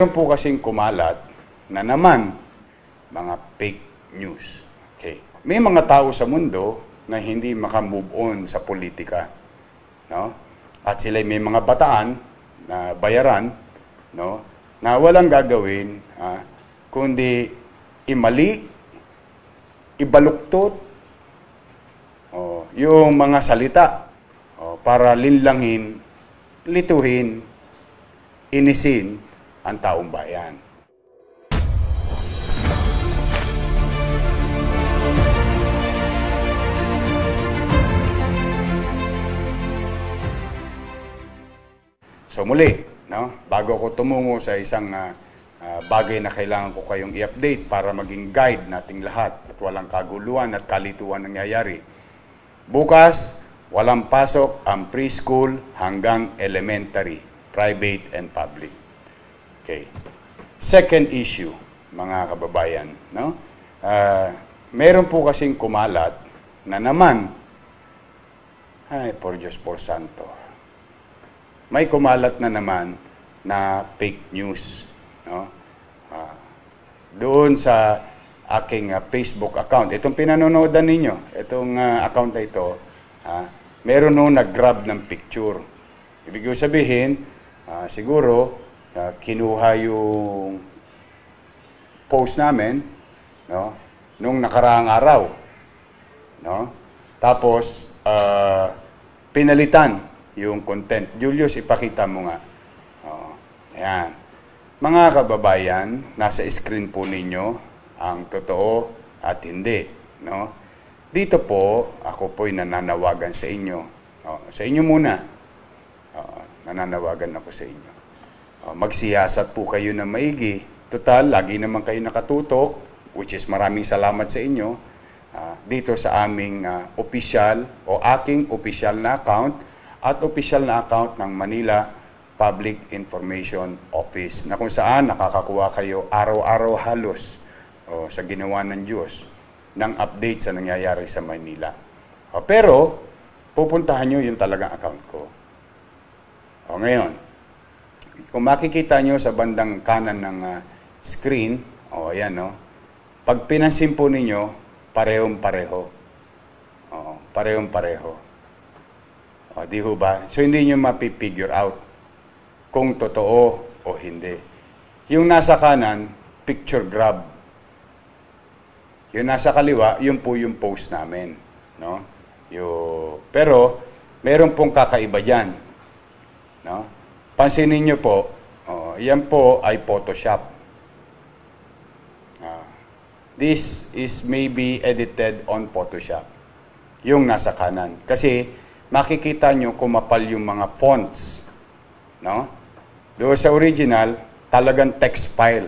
Meron po kasing kumalat na naman mga fake news. Okay. May mga tao sa mundo na hindi makamove on sa politika. No? At sila may mga bataan na bayaran, no? Na walang gagawin kundi imali, ibaluktot yung mga salita para linlangin, lituhin, inisin ang taong bayan. So muli, no, bago ko tumungo sa isang bagay na kailangan ko kayong i-update para maging guide nating lahat at walang kaguluhan at kalituhan nangyayari. Bukas, walang pasok ang preschool hanggang elementary, private and public. Okay. Second issue, mga kababayan, no? Meron po kasing kumalat na naman, ay, por Diyos por Santo, may kumalat na naman na fake news. No? Doon sa aking Facebook account, itong pinanonodan ninyo, itong account na ito, meron nung nag-grab ng picture. Ibig sabihin, siguro, kinuha yung post namin, no? Nung nakaraang araw. No? Tapos, pinalitan yung content. Julius, ipakita mo nga. Ayan. Mga kababayan, nasa screen po ninyo ang totoo at hindi. No? Dito po, ako po'y nananawagan sa inyo. Sa inyo muna. Nananawagan ako sa inyo. Magsiyasat po kayo na maigi. Total, lagi naman kayo nakatutok, which is maraming salamat sa inyo, dito sa aming official o aking official na account at official na account ng Manila Public Information Office na kung saan nakakakuha kayo araw-araw halos sa ginawa ng Diyos ng update sa nangyayari sa Manila. Pero, pupuntahan nyo yung talagang account ko. Ngayon, kung makikita nyo sa bandang kanan ng screen, ayan, no? Pag pinansin po ninyo, parehong-pareho. Parehong-pareho. Di ho ba? So, hindi nyo mapipigure out kung totoo o hindi. Yung nasa kanan, picture grab. Yung nasa kaliwa, yun po yung post namin. No? Pero, meron pong kakaiba dyan. No? Pansinin nyo po, yan po ay Photoshop. This is maybe edited on Photoshop. Yung nasa kanan. Kasi, makikita nyo kumapal yung mga fonts. No? Doon sa original, talagang text file.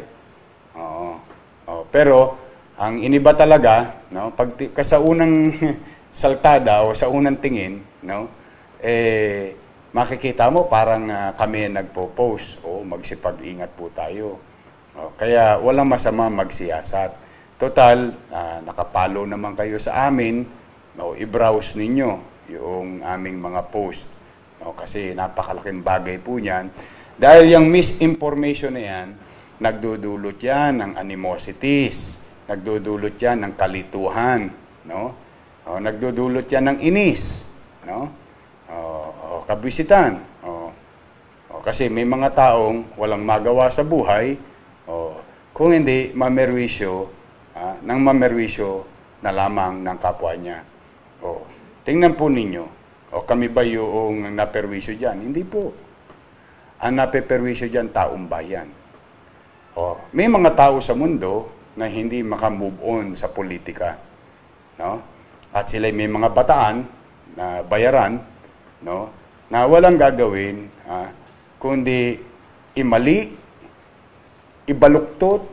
Pero, ang iniba talaga, no, pag sa unang saltada o sa unang tingin, no, makikita mo parang kami nagpo-post o magsipag-ingat po tayo. Kaya walang masama magsiyasat. Total, nakapalo naman kayo sa amin, i-browse ninyo yung aming mga post. Kasi napakalaking bagay po niyan. Dahil yung misinformation na yan, nagdudulot yan ng animosities, nagdudulot yan ng kalituhan, no? Nagdudulot yan ng inis, no? Kabwisitan. Kasi may mga taong walang magawa sa buhay, kung hindi mamerwisyo, nang mamerwisyo na lamang ng kapwa niya. Tingnan po ninyo, kami ba yung naperwisyo dyan? Hindi po. Ang napeperwisyo dyan, taong bayan. May mga tao sa mundo na hindi makamove on sa politika. No? At sila may mga bataan na bayaran, no? Na walang gagawin, kundi imali, ibaluktot,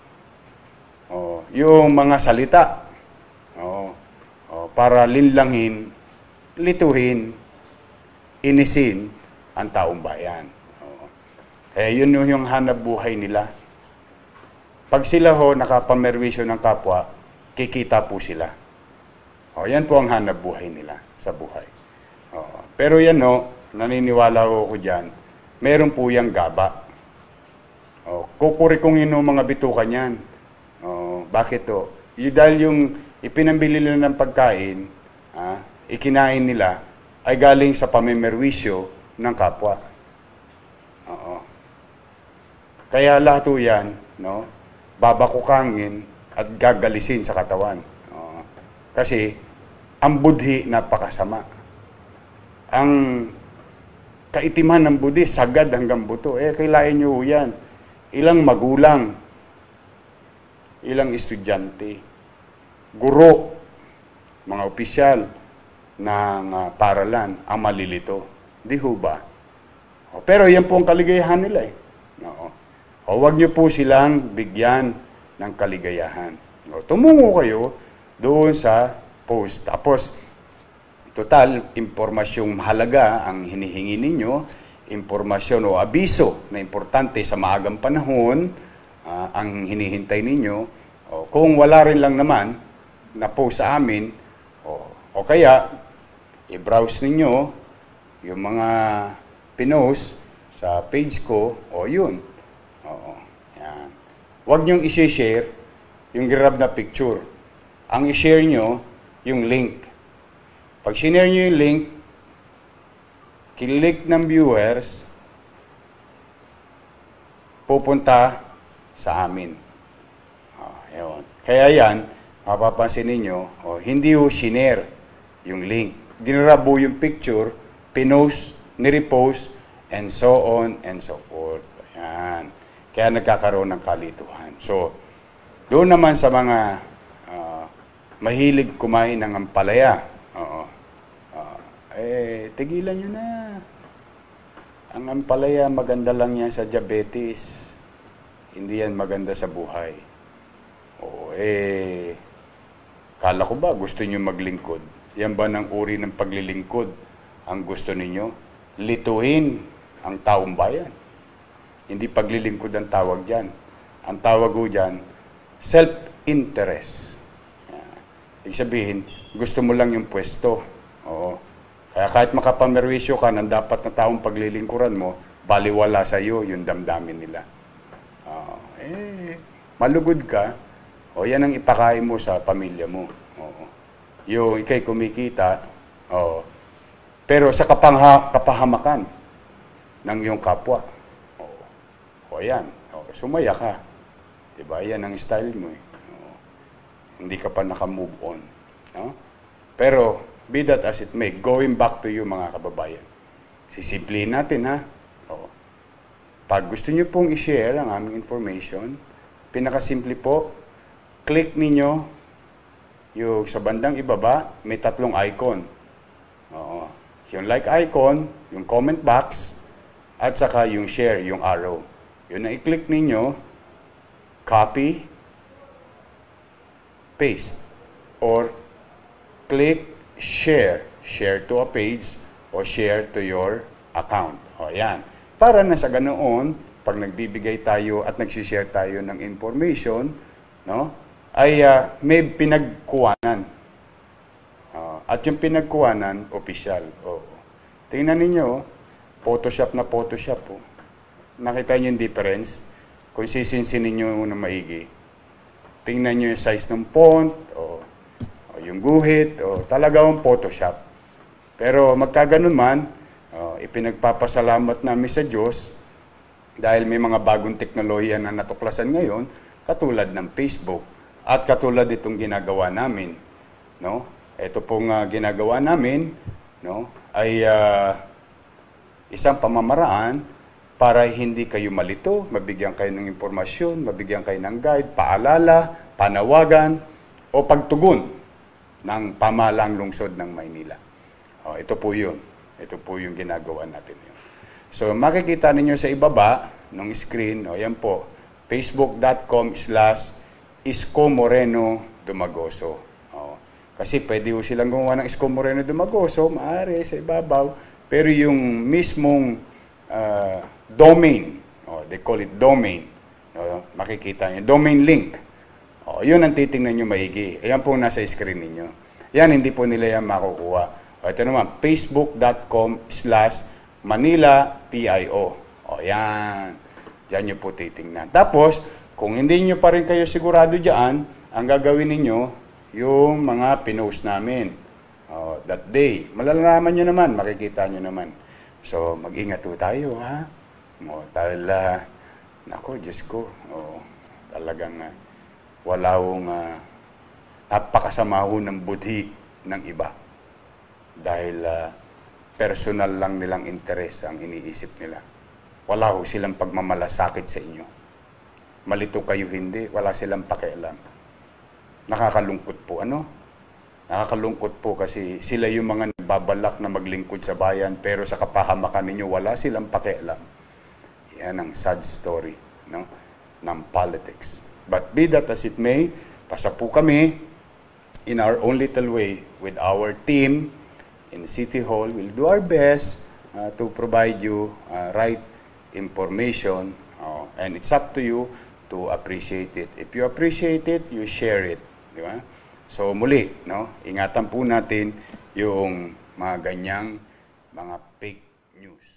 yung mga salita, para linlangin, lituhin, inisin ang taong bayan. Yun yung hanap buhay nila. Pag sila nakapamerwisyo ng kapwa, kikita po sila. Yan po ang hanap buhay nila sa buhay. Pero yan naniniwala ko dyan, meron po yung gaba. kukurikungin ng mga bituka niyan. Bakit to? Dahil yung ipinambili nila ng pagkain, ikinain nila, ay galing sa pamimerwisyo ng kapwa. Kaya lahat yan, no, babakukangin at gagalisin sa katawan. Kasi ang budhi napakasama. Ang kaitiman ng budhi, sagad hanggang buto. Kailain nyo yan. Ilang magulang, ilang estudyante, guro, mga opisyal ng paaralan ang malilito. Di ho ba? Pero yan po ang kaligayahan nila eh. Huwag nyo po silang bigyan ng kaligayahan. Tumungo kayo doon sa post. Tapos, total, impormasyong mahalaga ang hinihingi ninyo, impormasyon o abiso na importante sa maagang panahon ang hinihintay ninyo. Kung wala rin lang naman na post sa amin, o kaya, i-browse ninyo yung mga pinost sa page ko, yun. Yan. Huwag niyong i-share yung grab na picture. Ang i-share nyo, yung link. Pag sinare nyo yung link, kilik ng viewers, pupunta sa amin. Yun. Kaya yan, mapapansin ninyo, hindi ho sinare yung link. Ginrabo yung picture, pinost, nirepost, and so on and so forth. Ayan. Kaya nagkakaroon ng kalituhan. So, doon naman sa mga mahilig kumain ng ampalaya, tigilan nyo na. Ang ampalaya, maganda lang yan sa diabetes. Hindi yan maganda sa buhay. Kala ko ba gusto nyo maglingkod? Yan ba ng uri ng paglilingkod ang gusto ninyo? Lituhin ang taong bayan. Hindi paglilingkod ang tawag dyan. Ang tawag ko dyan, self-interest. Ibig sabihin, gusto mo lang yung pwesto. Kaya kahit makapamerwisyo ka ng dapat na taong paglilingkuran mo, baliwala sa iyo yung damdamin nila. Malugod ka, yan ang ipakain mo sa pamilya mo. Yung ikay kumikita, pero sa kapahamakan ng iyong kapwa. Yan. Sumaya ka. Diba? Yan ang style mo. Hindi ka pa naka-move on. Pero, be that as it may, going back to you mga kababayan. Sisimplihin natin ha. Pag gusto nyo pong i-share ang aming information, pinakasimple po, click ninyo yung sa bandang ibaba, may 3 icon. Yung like icon, yung comment box, at saka yung share, yung arrow. Yun na i-click ninyo, copy, paste, or click share. Share to a page o share to your account. Yan. Para na sa ganoon, pag nagbibigay tayo at nagsishare tayo ng information, ay may pinagkuhanan. At yung pinagkuhanan, official. Tingnan ninyo, Photoshop na Photoshop. Nakita niyo yung difference? Kung sisinsin ninyo na maigi. Tingnan niyo yung size ng font, yung guhit, talagang Photoshop. Pero magkaganon man, ipinagpapasalamat namin sa Diyos dahil may mga bagong teknolohiya na natuklasan ngayon, katulad ng Facebook at katulad itong ginagawa namin. Ito pong ginagawa namin ay isang pamamaraan para hindi kayo malito, mabigyan kayo ng impormasyon, mabigyan kayo ng guide, paalala, panawagan, o pagtugon ng pamahalang lungsod ng Maynila. Ito po yun. Ito po yung ginagawa natin yun. So, makikita ninyo sa ibaba ng screen, yan po, facebook.com/Isko Moreno Dumagoso. Kasi pwede po silang gumawa ng Isko Moreno Dumagoso, maaari sa ibabaw, pero yung mismong domain, they call it domain, makikita nyo, domain link, yun ang titingnan nyo maigi. Ayan po nasa screen ninyo. Yan, hindi po nila yan makukuha. Ito naman, facebook.com/ManilaPIO. Yan. Diyan nyo po titingnan. Tapos, kung hindi nyo pa rin kayo sigurado diyan, ang gagawin ninyo, yung mga pinost namin. That day. Malalaman nyo naman, makikita nyo naman. So, mag-ingat po tayo, ha? Dahil, nako, Diyos ko, talagang wala hong napakasama ho ng budhi ng iba. Dahil personal lang nilang interes ang iniisip nila. Wala ho silang pagmamalasakit sa inyo. Malito kayo hindi, wala silang pakialam. Nakakalungkot po, ano? Nakakalungkot po kasi sila yung mga nagbabalak na maglingkod sa bayan pero sa kapahamakan ninyo wala silang pakialam. Yan ang sad story, no? Ng politics. But be that as it may, pasa po kami in our own little way with our team in City Hall. We'll do our best to provide you right information and it's up to you to appreciate it. If you appreciate it, you share it. Di ba? So muli, no? Ingatan po natin yung mga ganyang mga fake news.